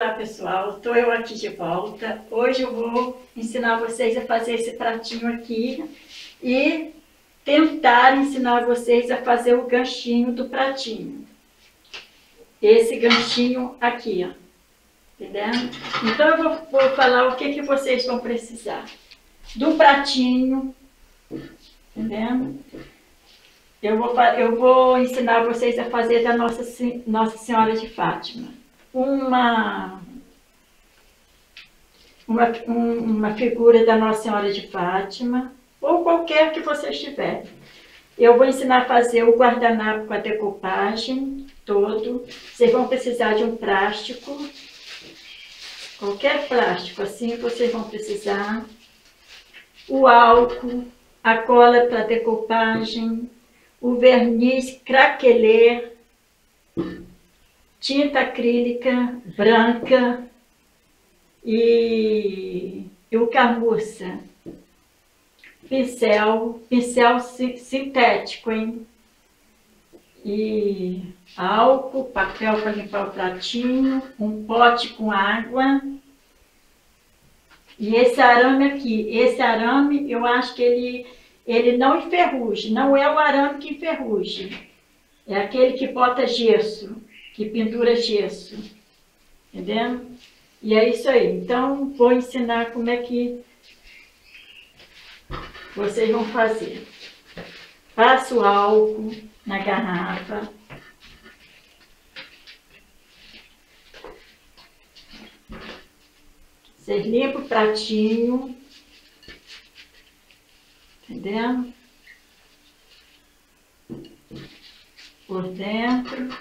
Olá pessoal, estou eu aqui de volta. Hoje eu vou ensinar vocês a fazer esse pratinho aqui e tentar ensinar vocês a fazer o ganchinho do pratinho. Esse ganchinho aqui, ó. Entendendo? Então eu vou falar o que vocês vão precisar. Do pratinho, entendendo? Eu vou ensinar vocês a fazer da Nossa Senhora de Fátima. Uma figura da Nossa Senhora de Fátima, ou qualquer que vocês tiverem. Eu vou ensinar a fazer o guardanapo com a decopagem todo. Vocês vão precisar de um plástico, qualquer plástico assim vocês vão precisar. O álcool, a cola para decopagem, o verniz craquelê, tinta acrílica branca e o camurça, pincel sintético, hein? E álcool, papel para limpar o pratinho, um pote com água. E esse arame aqui, eu acho que ele não enferruja, não é o arame que enferruja, é aquele que bota gesso, que pendura gesso, entendeu? E é isso aí. Então, vou ensinar como é que vocês vão fazer. Passa o álcool na garrafa. Vocês limpam o pratinho, entendeu? Por dentro.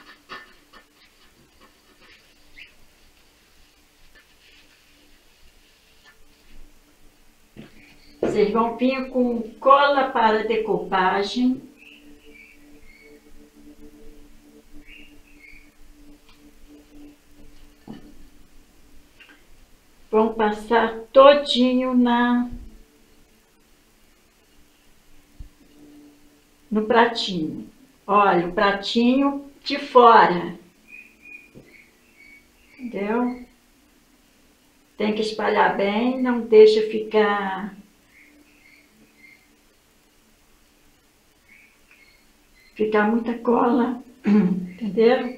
Vocês vão vir com cola para decopagem. Vão passar todinho no pratinho. Olha, o pratinho de fora. Entendeu? Tem que espalhar bem, não deixa ficar muita cola, entendeu?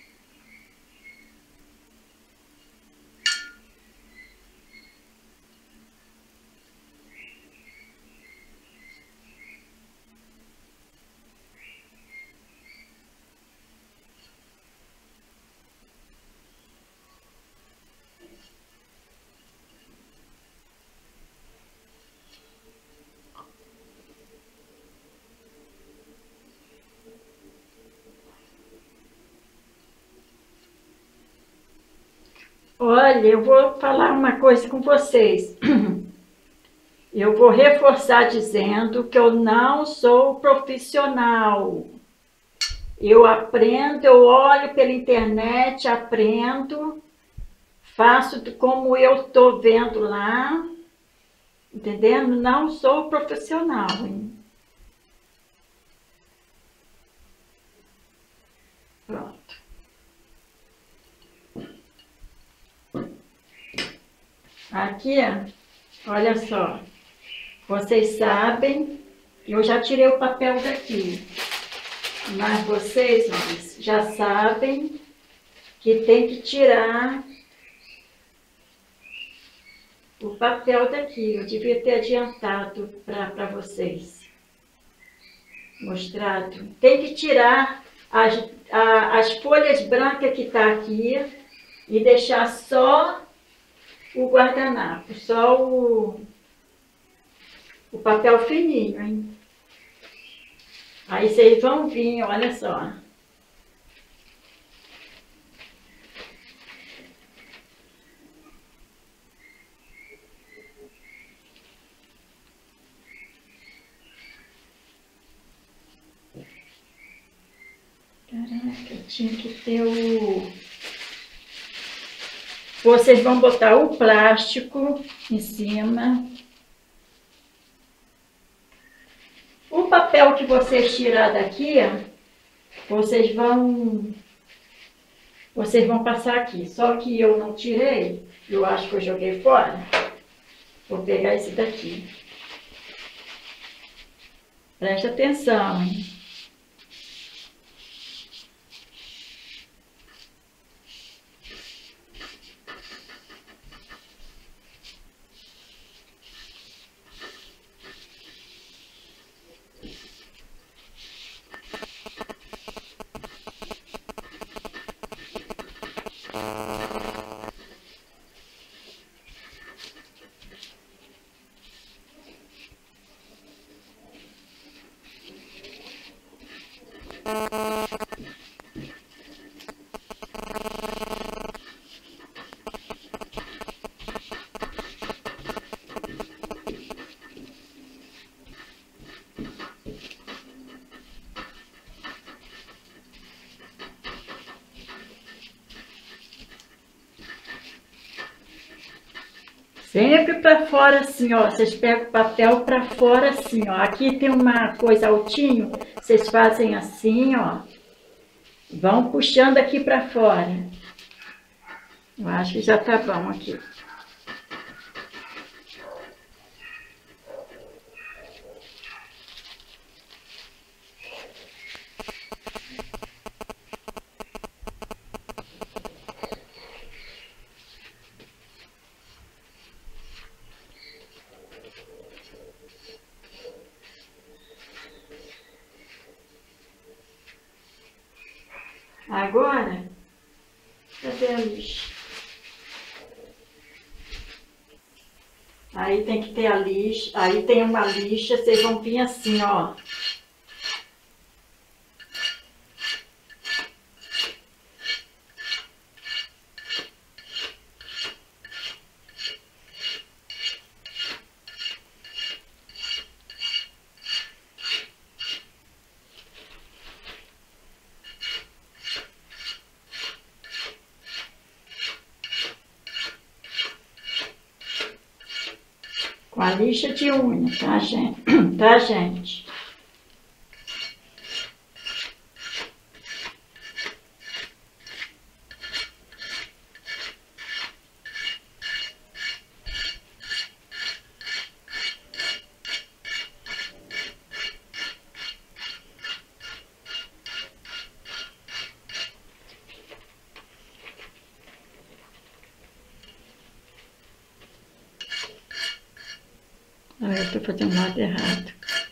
Olha, eu vou falar uma coisa com vocês. Eu vou reforçar dizendo que eu não sou profissional. Eu aprendo, eu olho pela internet, aprendo, faço como eu estou vendo lá, entendendo? Não sou profissional, hein? Pronto. Aqui, olha só, vocês sabem, eu já tirei o papel daqui, mas vocês já sabem que tem que tirar o papel daqui. Eu devia ter adiantado para vocês, mostrado. Tem que tirar as folhas brancas que tá aqui e deixar só o guardanapo, só o papel fininho, hein? Aí vocês vão vir, olha só. Caraca, tinha que ter o... Vocês vão botar o plástico em cima. O papel que vocês tirar daqui, vocês vão vocês vão passar aqui. Só que eu não tirei, eu acho que eu joguei fora. Vou pegar esse daqui. Preste atenção, hein? Sempre para fora assim, ó. Vocês pegam o papel para fora assim, ó. Aqui tem uma coisa altinho, vocês fazem assim, ó. Vão puxando aqui para fora. Eu acho que já tá bom aqui. Agora, cadê a lixa? Aí tem que ter a lixa, aí tem uma lixa, vocês vão vir assim, ó. Com a lixa de unha, tá, gente? Tá, gente? Ah, eu tô fazendo o lado errado.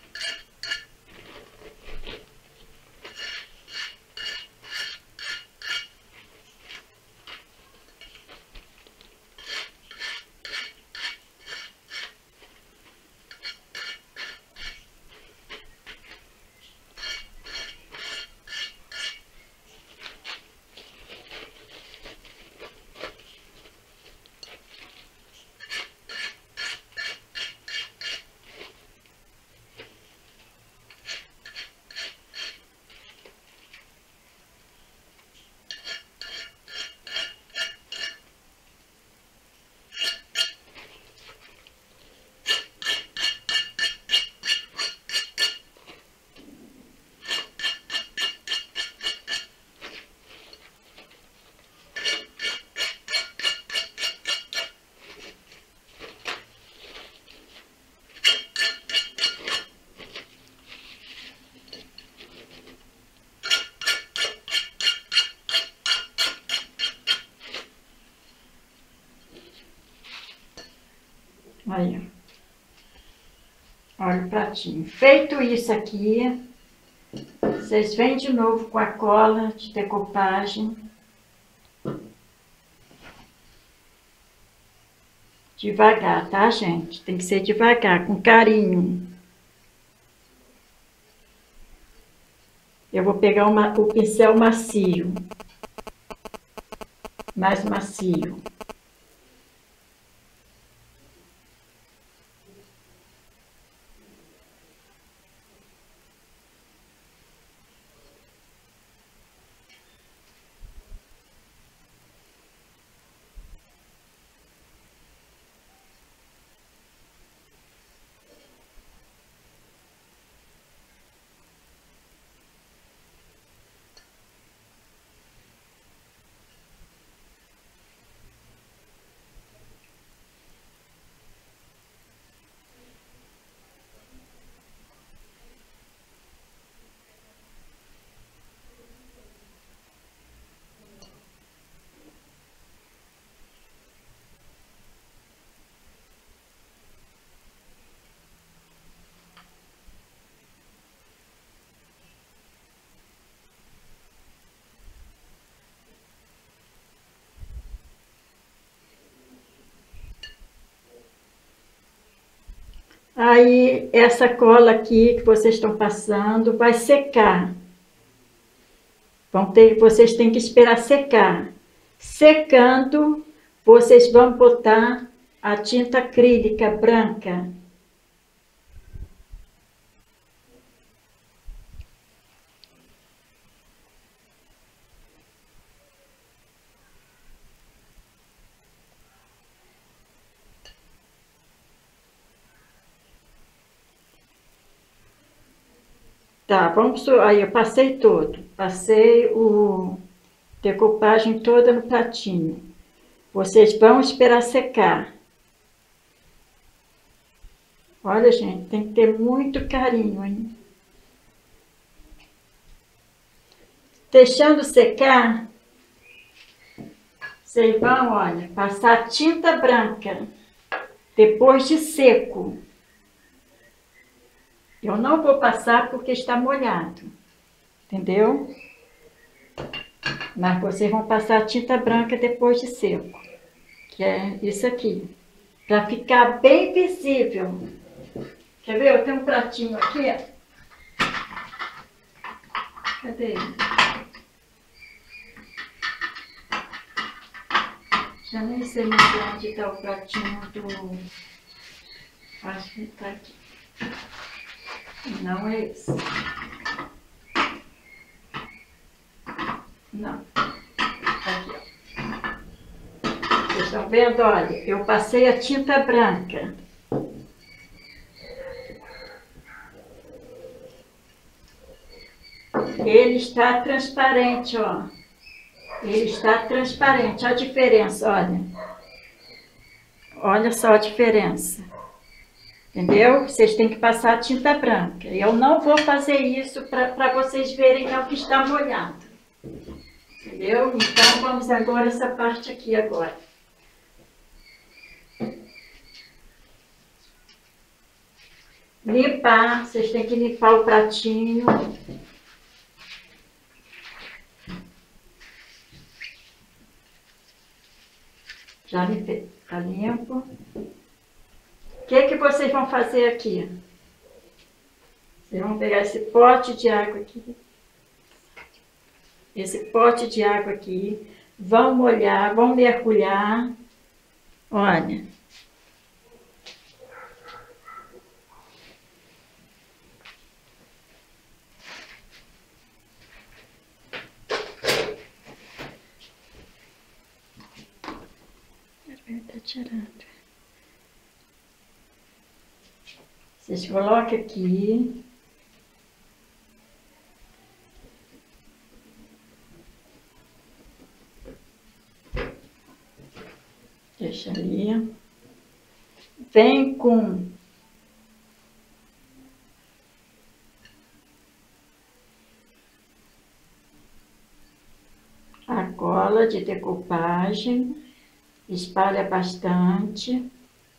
Aí, ó. Olha o pratinho. Feito isso aqui, vocês vêm de novo com a cola de decopagem. Devagar, tá, gente? Tem que ser devagar, com carinho. Eu vou pegar o pincel macio. Mais macio. Aí, essa cola aqui que vocês estão passando vai secar. Vocês têm que esperar secar. Secando, vocês vão botar a tinta acrílica branca. Tá, aí eu passei todo. Passei o decopagem toda no pratinho. Vocês vão esperar secar. Olha, gente, tem que ter muito carinho, hein? Deixando secar, vocês vão, olha, passar tinta branca depois de seco. Eu não vou passar porque está molhado, entendeu? Mas vocês vão passar tinta branca depois de seco, que é isso aqui, para ficar bem visível. Quer ver? Eu tenho um pratinho aqui, ó. Cadê ele? Já nem sei mais onde está o pratinho do... Acho que está aqui. Não é esse. Não. Aqui, ó. Vocês estão vendo? Olha, eu passei a tinta branca. Ele está transparente, ó. Ele está transparente. Olha a diferença, olha. Olha só a diferença. Entendeu? Vocês têm que passar a tinta branca. Eu não vou fazer isso para vocês verem que está molhado. Entendeu? Então, vamos agora essa parte aqui agora. Limpar. Vocês têm que limpar o pratinho. Já limpei. Tá limpo. O que vocês vão fazer aqui? Vocês vão pegar esse pote de água aqui. Esse pote de água aqui. Vão molhar, vão mergulhar. Olha. Tá tirando. Vocês colocam aqui. Deixa ali. Vem com a cola de decopagem. Espalha bastante.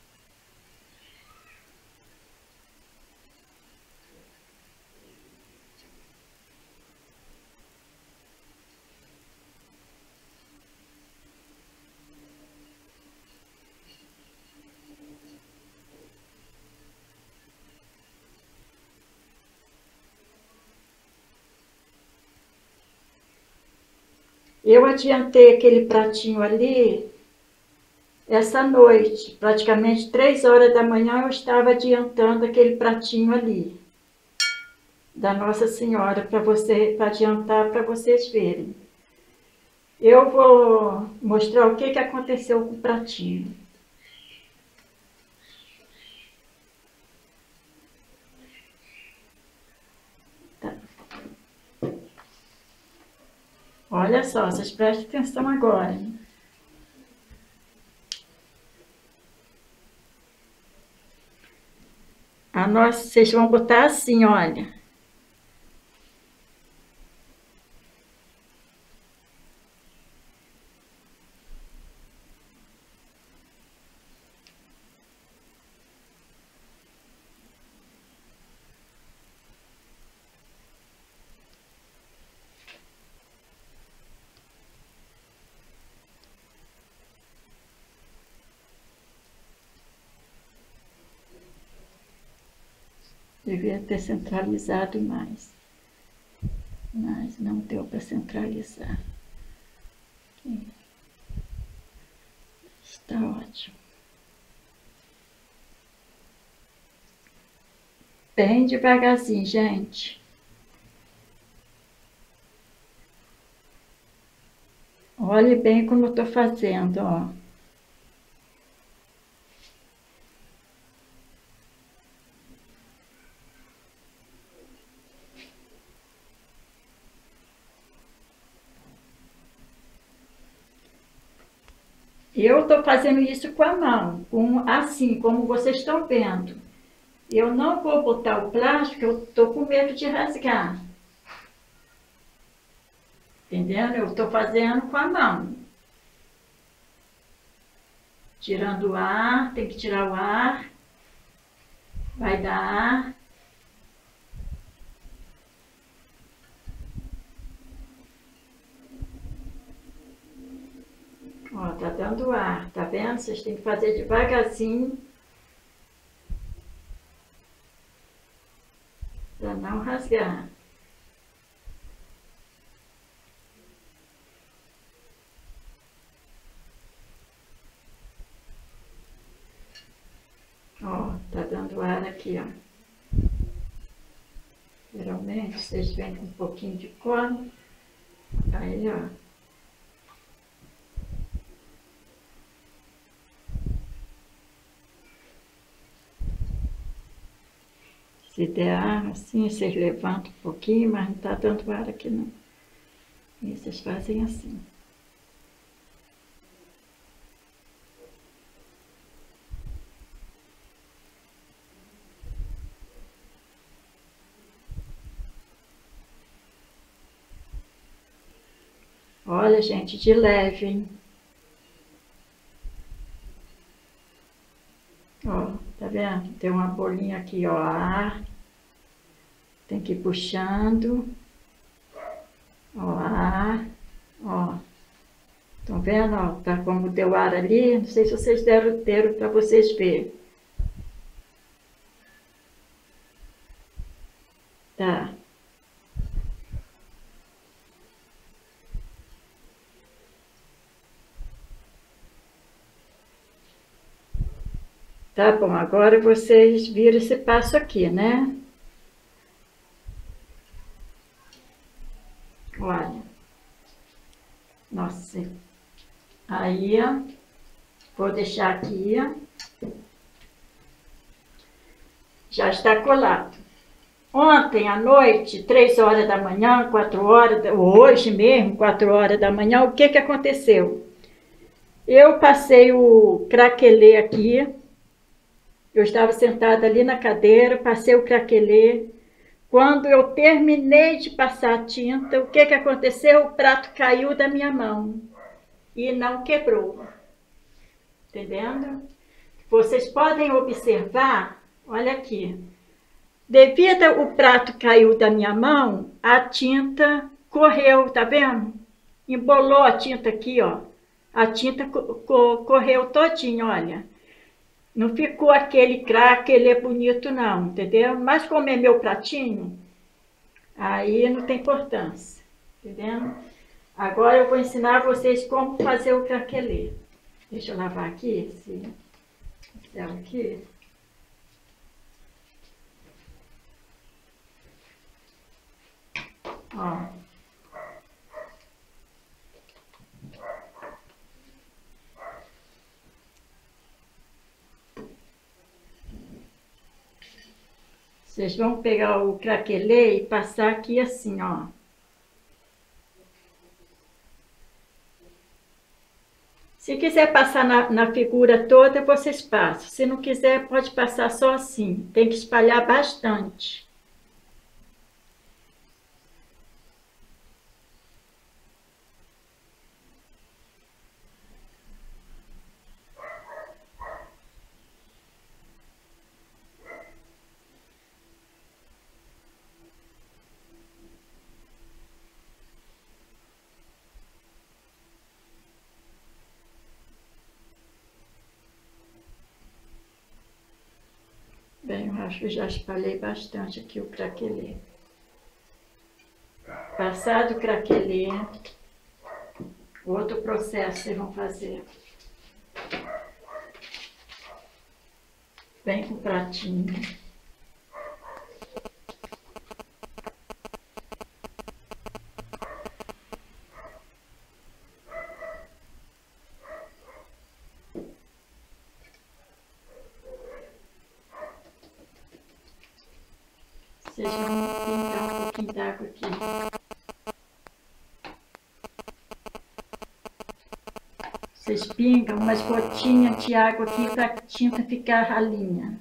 Eu adiantei aquele pratinho ali essa noite, praticamente 3 horas da manhã eu estava adiantando aquele pratinho ali da Nossa Senhora para adiantar para vocês verem. Eu vou mostrar o que aconteceu com o pratinho. Tá. Olha só, vocês prestem atenção agora. Vocês vão botar assim, olha. Devia ter centralizado mais. Mas não deu para centralizar. Aqui. Está ótimo. Bem devagarzinho, gente. Olhe bem como eu estou fazendo, ó. Eu estou fazendo isso com a mão, assim, como vocês estão vendo. Eu não vou botar o plástico, eu estou com medo de rasgar. Entendendo? Eu estou fazendo com a mão. Tirando o ar, tem que tirar o ar. Vai dar ar. Ó, tá dando ar, tá vendo? Vocês têm que fazer devagarzinho. Para não rasgar. Ó, tá dando ar aqui, ó. Geralmente vocês vêm com um pouquinho de cola. Aí, ó. Se der ar assim, vocês levantam um pouquinho, mas não tá dando ar aqui não. E vocês fazem assim. Olha, gente, de leve, hein? Ó, tá vendo? Tem uma bolinha aqui, ó, ar. Tem que ir puxando. Ó, ar. Ó. Estão vendo, ó? Tá como deu ar ali. Não sei se vocês deram para vocês verem. Tá. Tá bom, agora vocês viram esse passo aqui, né? Olha. Nossa. Aí, ó, vou deixar aqui, ó. Já está colado. Ontem à noite, 3 horas da manhã, 4 horas, hoje mesmo, 4 horas da manhã, o que que aconteceu? Eu passei o craquelê aqui, eu estava sentada ali na cadeira, passei o craquelê. Quando eu terminei de passar a tinta, o que que aconteceu? O prato caiu da minha mão e não quebrou. Entendendo? Vocês podem observar, olha aqui. Devido ao prato caiu da minha mão, a tinta correu, tá vendo? Embolou a tinta aqui, ó. A tinta correu todinho, olha. Não ficou aquele craque, ele é bonito não, entendeu? Mas como é meu pratinho, aí não tem importância, entendeu? Agora eu vou ensinar vocês como fazer o craquelê. Deixa eu lavar aqui, esse céu aqui. Ó. Vocês vão pegar o craquelê e passar aqui assim, ó. Se quiser passar na figura toda, vocês passam. Se não quiser, pode passar só assim. Tem que espalhar bastante. Bem, Acho que já espalhei bastante aqui o craquelê. Passado o craquelê, outro processo vocês vão fazer. Vem com o pratinho. Vocês vão pingar um pouquinho d'água aqui. Vocês pingam umas gotinhas de água aqui para a tinta ficar ralinha.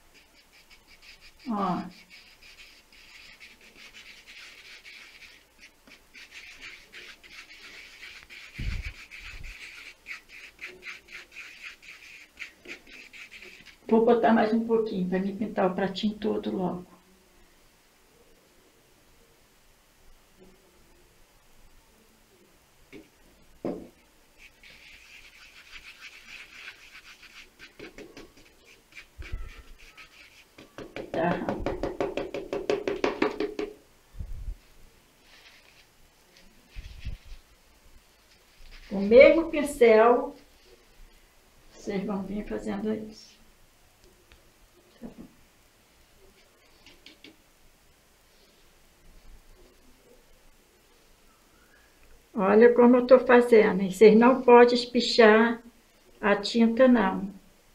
Ó. Vou botar mais um pouquinho para me pintar o pratinho todo logo. Tá. O mesmo pincel, vocês vão vir fazendo isso. Tá bom. Olha como eu estou fazendo. E vocês não podem espichar a tinta, não.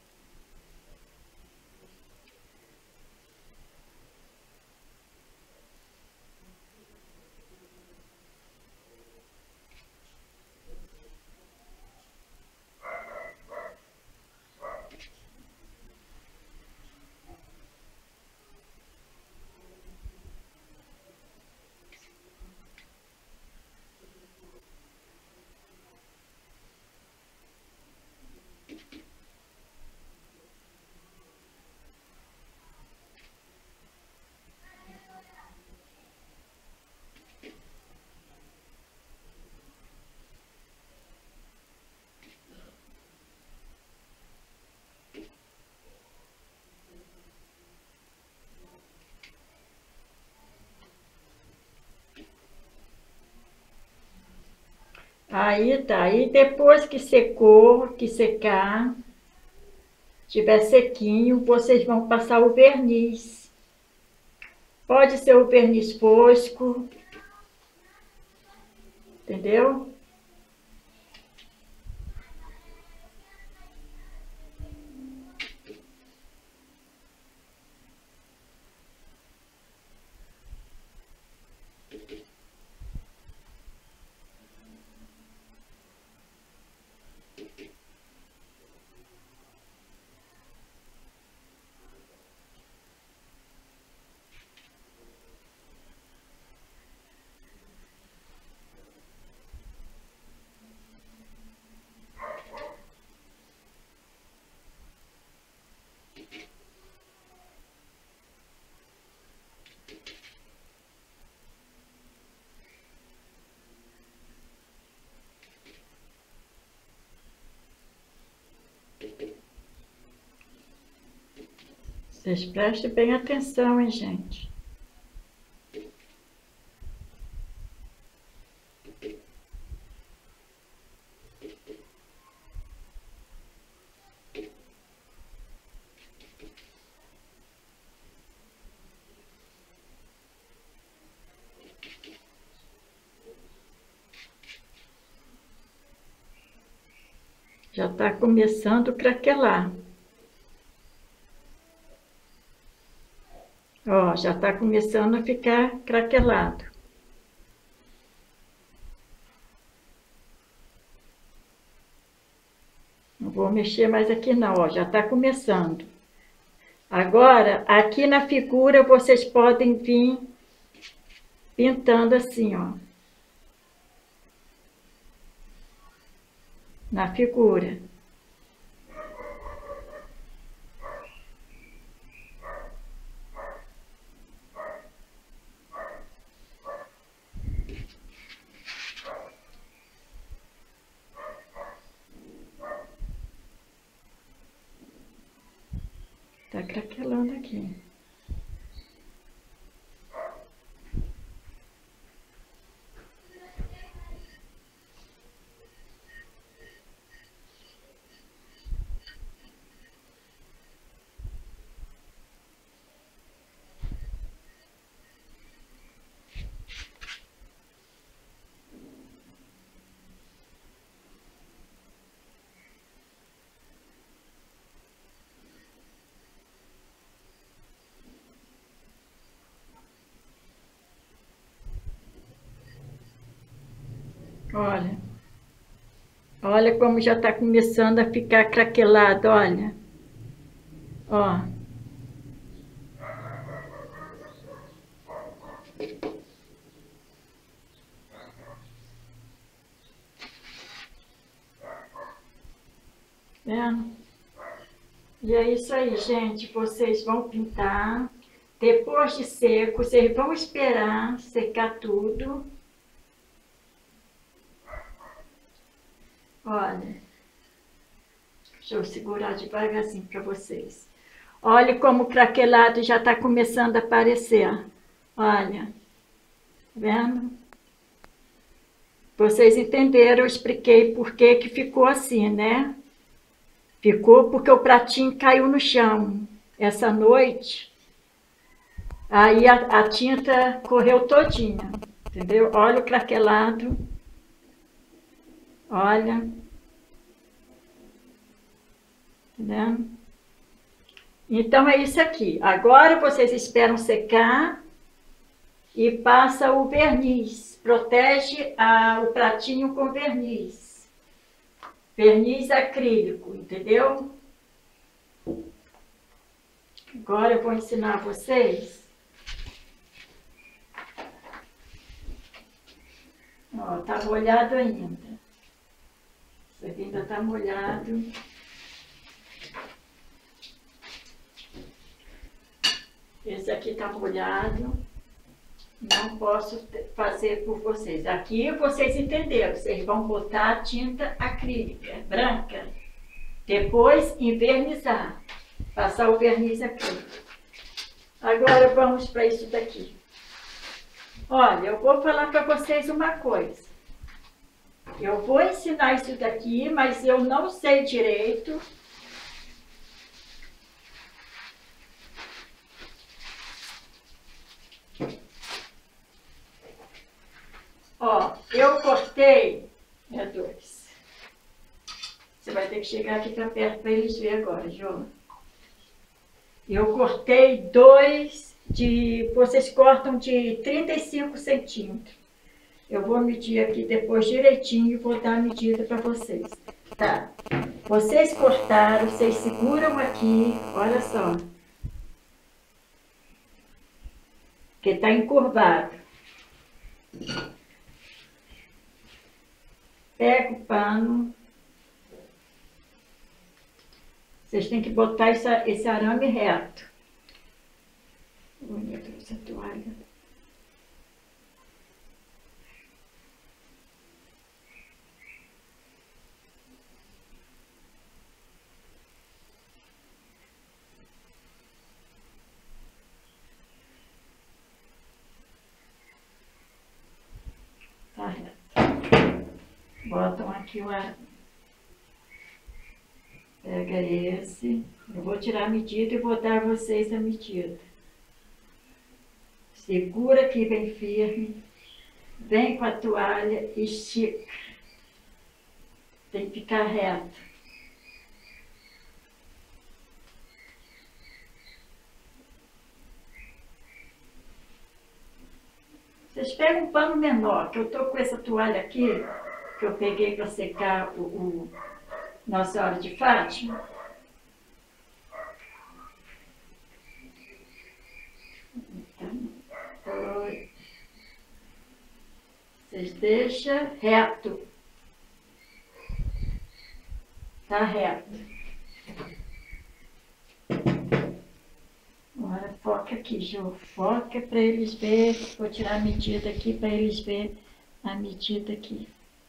Aí tá, aí depois que secou, que secar, tiver sequinho, vocês vão passar o verniz. Pode ser o verniz fosco, entendeu? Vocês prestem bem atenção, hein, gente? Já está começando a craquelar. Ó, já está começando a ficar craquelado. Não vou mexer mais aqui não, ó, já está começando. Agora, aqui na figura, vocês podem vir pintando assim, ó. Na figura. Tá craquelando aqui. Olha. Olha como já está começando a ficar craquelado, olha. Ó. Vendo? E é isso aí, gente. Vocês vão pintar. Depois de seco, vocês vão esperar secar tudo. Olha. Deixa eu segurar devagarzinho para vocês. Olha como o craquelado já está começando a aparecer. Olha. Tá vendo? Vocês entenderam, eu expliquei por que que ficou assim, né? Ficou porque o pratinho caiu no chão essa noite. Aí a tinta correu todinha, entendeu? Olha o craquelado. Olha. Entendeu? Então é isso aqui. Agora vocês esperam secar e passa o verniz. Protege o pratinho com verniz. Verniz acrílico, entendeu? Agora eu vou ensinar vocês. Ó, tá molhado ainda. Isso aqui ainda tá molhado. Esse aqui tá molhado. Não posso fazer por vocês. Aqui vocês entenderam. Vocês vão botar tinta acrílica, branca. Depois envernizar. Passar o verniz acrílico. Agora vamos para isso daqui. Olha, eu vou falar para vocês uma coisa. Eu vou ensinar isso daqui, mas eu não sei direito. Ó, eu cortei, dois. Você vai ter que chegar aqui para perto para eles verem agora, João. Eu cortei dois vocês cortam de 35 centímetros. Eu vou medir aqui depois direitinho e vou dar a medida para vocês. Tá? Vocês cortaram, vocês seguram aqui, olha só. Que tá encurvado. Pega o pano. Vocês têm que botar esse arame reto. Ui, meu Deus, a toalha. Tá reto. Botam aqui o arame. Pega esse. Eu vou tirar a medida e vou dar a vocês a medida. Segura aqui bem firme. Vem com a toalha e estica. Tem que ficar reto. Vocês pegam um pano menor, que eu tô com essa toalha aqui, que eu peguei para secar Nossa Senhora de Fátima. Vocês deixam reto. Tá reto. Agora foca aqui, Jô. Foca para eles verem. Vou tirar a medida aqui para eles verem a medida aqui.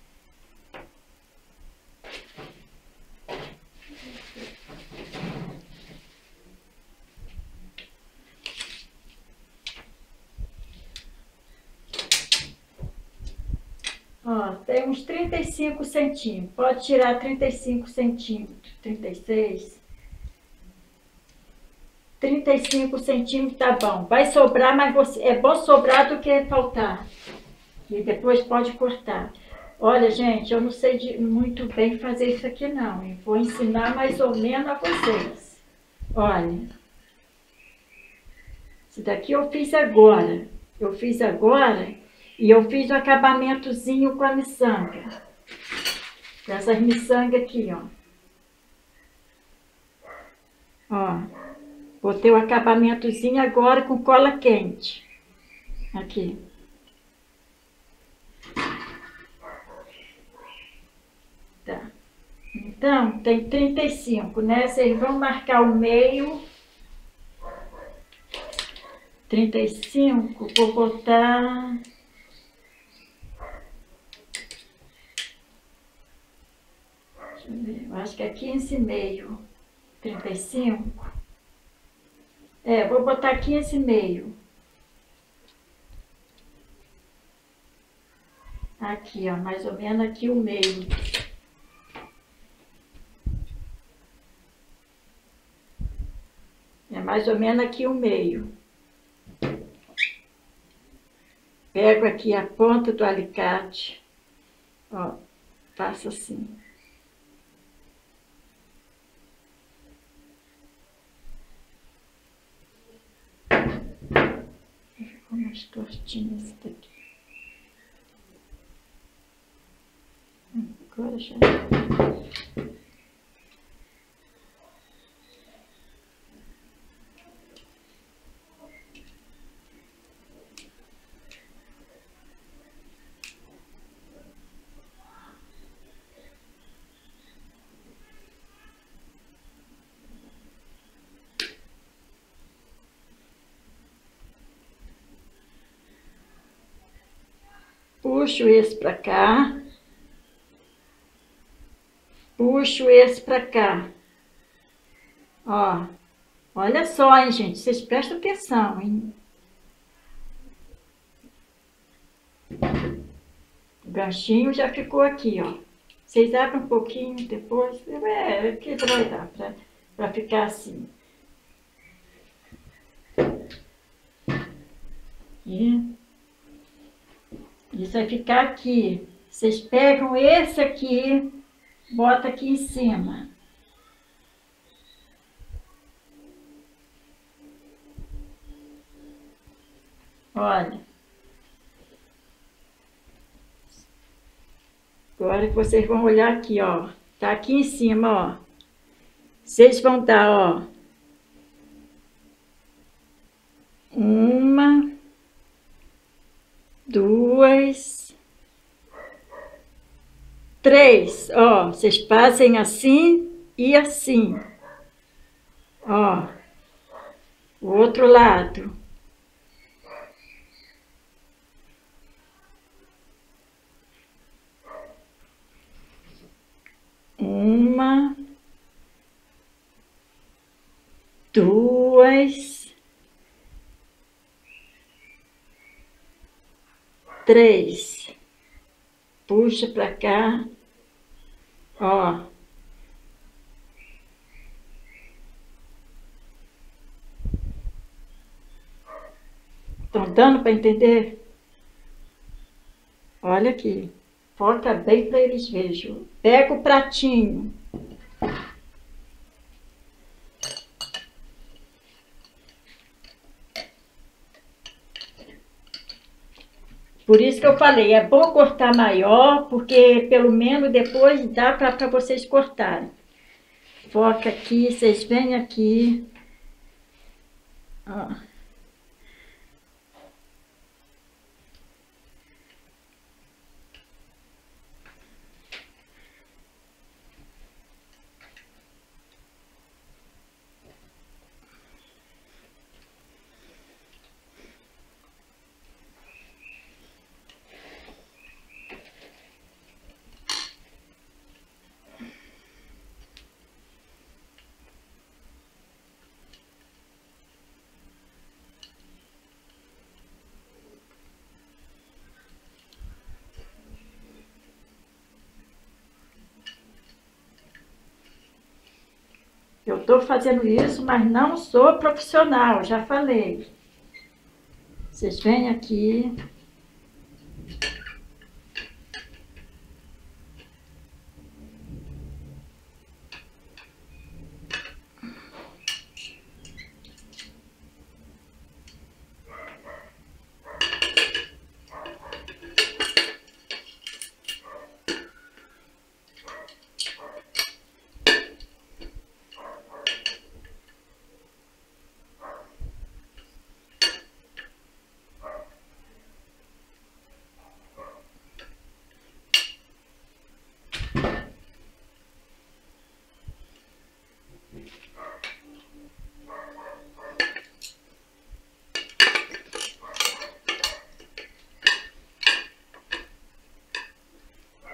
Ó, tem uns 35 centímetros. Pode tirar 35 centímetros, 36. 35 centímetros tá bom. Vai sobrar, mas é bom sobrar do que faltar. E depois pode cortar. Olha, gente, eu não sei muito bem fazer isso aqui não. Eu vou ensinar mais ou menos a vocês. Olha. Isso daqui eu fiz agora. Eu fiz agora E eu fiz o acabamentozinho com a miçanga. Com essas miçangas aqui, ó. Ó. Botei o acabamentozinho agora com cola quente. Aqui. Tá. Então, tem 35, né? Vocês vão marcar o meio. 35, vou botar... Deixa eu ver, eu acho que é 15,5. 35. É, vou botar 15,5. Aqui, ó, mais ou menos aqui o meio. É mais ou menos aqui o meio. Pego aqui a ponta do alicate, ó, faço assim. Ficou mais tortinho esse daqui. Agora já... Puxo esse pra cá. Puxo esse pra cá. Ó. Olha só, hein, gente. Vocês prestam atenção, hein. O ganchinho já ficou aqui, ó. Vocês abrem um pouquinho depois. É, que vai dar pra ficar assim. E isso vai ficar aqui. Vocês pegam esse aqui, bota aqui em cima. Olha. Agora vocês vão olhar aqui, ó. Tá aqui em cima, ó. Vocês vão dar, ó. 1, 2, 3. Ó, vocês fazem assim e assim. Ó. O outro lado. Uma, 2, 3. Puxa pra cá. Ó. Estão dando para entender? Olha aqui. Foca bem para eles vejam. Pega o pratinho. Por isso que eu falei, é bom cortar maior, porque pelo menos depois dá para vocês cortarem. Foca aqui, vocês vêm aqui. Ó. Eu estou fazendo isso, mas não sou profissional, já falei. Vocês vêm aqui.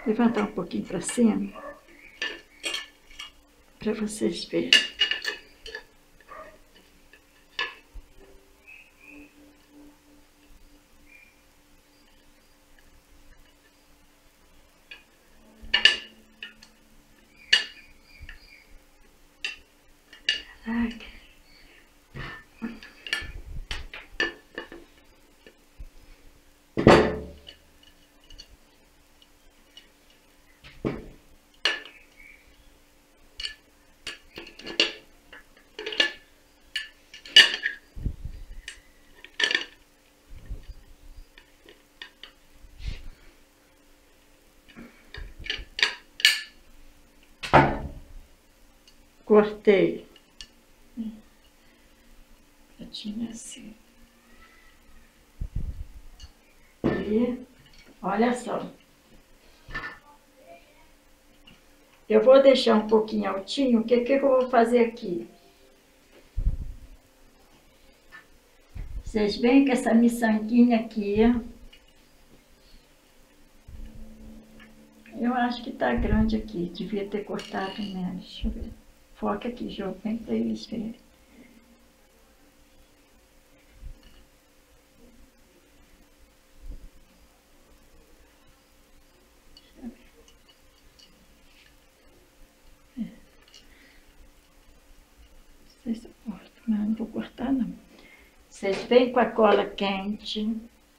levantar um pouquinho para cima, para vocês verem. Caraca. Cortei. Pratinho assim. E olha só. Eu vou deixar um pouquinho altinho. O que eu vou fazer aqui? Vocês veem que essa miçanguinha aqui, eu acho que tá grande aqui. Devia ter cortado menos. Deixa eu ver. Foca aqui, Jô. Vem pra eles verem. Não sei se eu corto, mas não vou cortar não. Vocês vêm com a cola quente.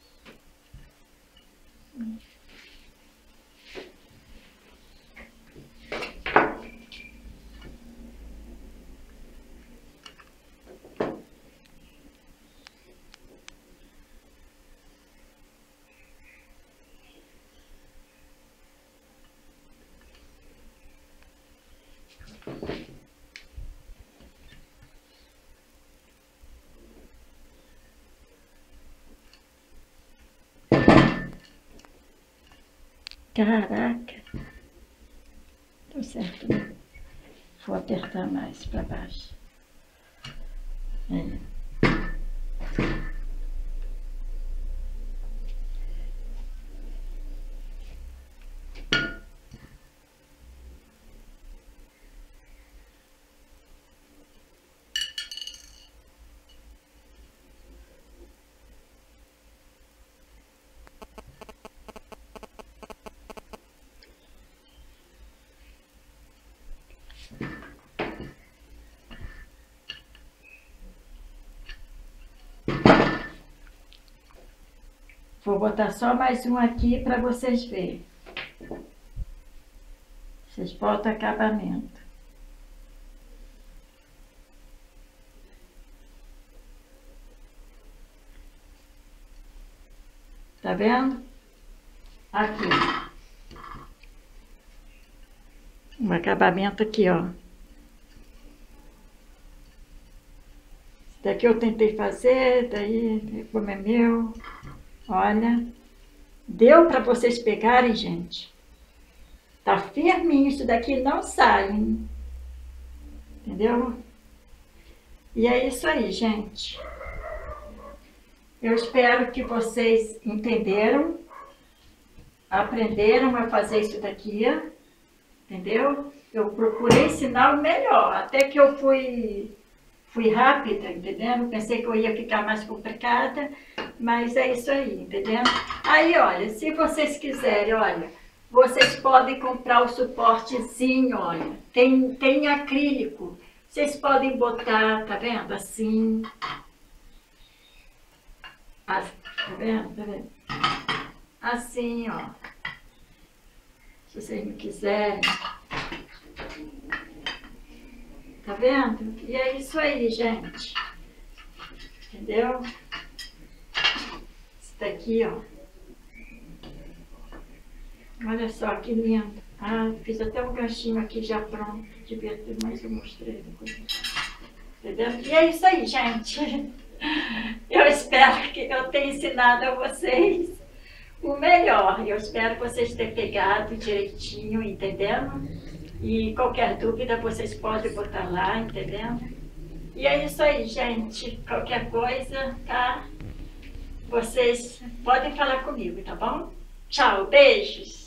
Caraca! Deu certo, né? Vou apertar mais para baixo. É. Vou botar só mais um aqui para vocês verem. Vocês botam acabamento. Tá vendo? Aqui. Um acabamento aqui, ó. Esse daqui eu tentei fazer, daí como é meu. Olha, deu para vocês pegarem, gente. Tá firme, isso daqui não sai, hein? Entendeu? E é isso aí, gente. Eu espero que vocês entenderam, aprenderam a fazer isso daqui, entendeu? Eu procurei ensinar o melhor, até que eu fui rápida, entendeu? Pensei que eu ia ficar mais complicada, mas é isso aí, entendeu? Aí, olha, se vocês quiserem, olha, vocês podem comprar o suportezinho, olha, tem acrílico, vocês podem botar, tá vendo, assim, tá vendo, tá vendo? Assim, ó, se vocês não quiserem. Tá vendo? E é isso aí, gente. Entendeu? Esse daqui, ó. Olha só que lindo. Ah, fiz até um ganchinho aqui já pronto. Devia ter mais, eu mostrei depois. Entendeu? E é isso aí, gente. Eu espero que eu tenha ensinado a vocês o melhor. Eu espero que vocês tenham pegado direitinho, entendendo? E qualquer dúvida vocês podem botar lá, entendendo? E é isso aí, gente. Qualquer coisa, tá? Vocês podem falar comigo, tá bom? Tchau, beijos!